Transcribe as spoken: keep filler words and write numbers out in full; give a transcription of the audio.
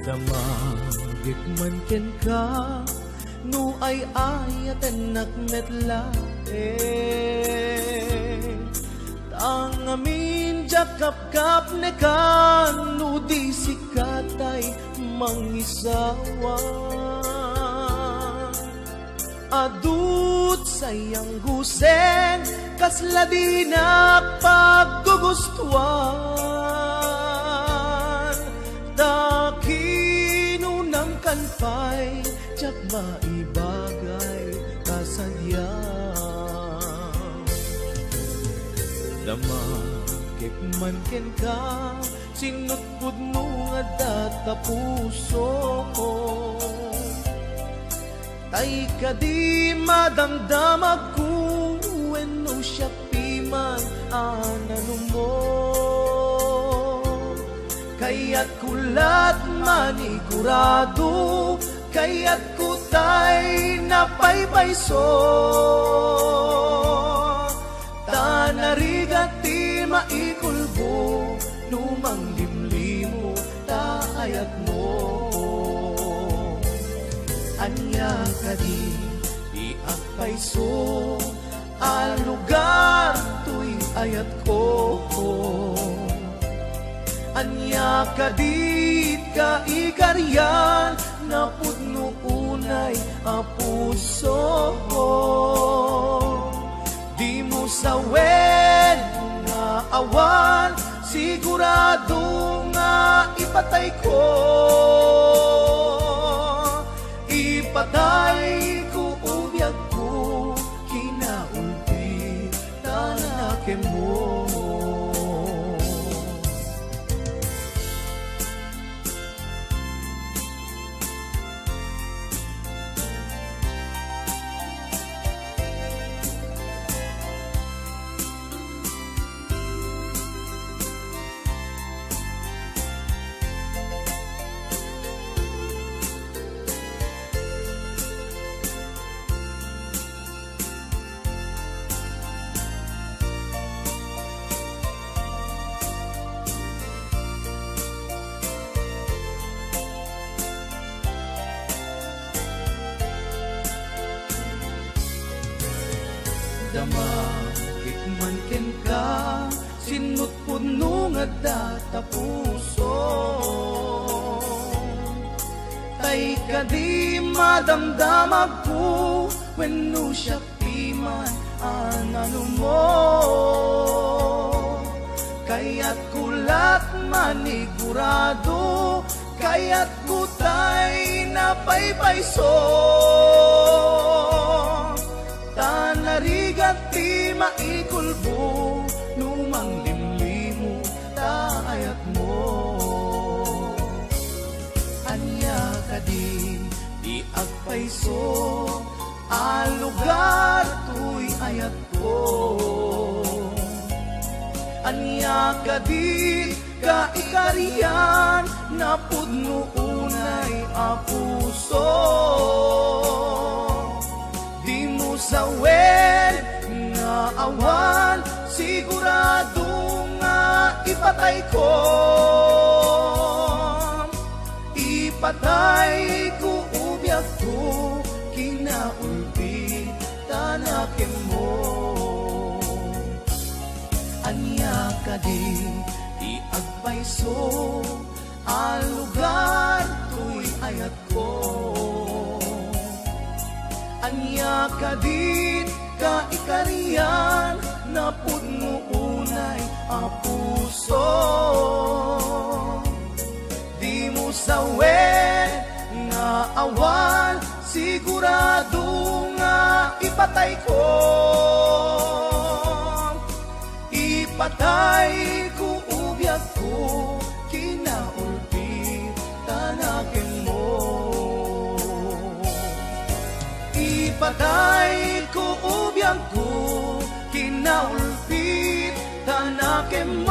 Damagek Man Kenka, no ay ayaten nakmetlae. Tangamin jakap-kap nekan, no di sikatay mangisawa. Adut sayang gusen, kasla di nakpaggugustuhan. Dakinunang kanpay, tsak maibagay kasadya. Damagek Man Kenka, sinutpud mo nga data puso ko. Tay ka di madamdamag ko, when no siya piman anano mo. Kaya't kulat manigurado, kaya't kutay napaypayso. Tanarigat ti maikulbo, lumang limlimo taayat mo. Anya ka di di agpayso, al lugar tuy ayat ko. Anya ka di ka ikaryan, na pudno unay a puso ko. Di mo sawen nga awan, sigurado nga ipatay ko. Ipatay ko ubiyag ko, kinaulpi tanake mo. Damagek Man Kenka, sinutpud no nga data puso. Tay ka di madamdamag ko, when no siya piman anano mo. Kaya't kulat manigurado, kaya't kutay napaypayso. Tanarigat ti maikulbo, lumang limlimo taayat mo. Anya ka di di agpayso, al lugar tuy ayat ko. Anya ka di ka ikariyan, na pudno unay a puso. Sawen nga awan, sigurado nga ipatay ko. Ipatay ko ubiyag ko, kinaulpi tanake mo. Anya ka di di agpayso, al lugar tuy ayat ko. Anya ka di ka ikariyan, na pudno unay a puso. Di mo sawen nga awan, sigurado nga ipatay ko. Ipatay ko ubiyag ko, kinaulpi tanake mo. Ipatay ko ubiyag ko, kinaulpi tanake mo.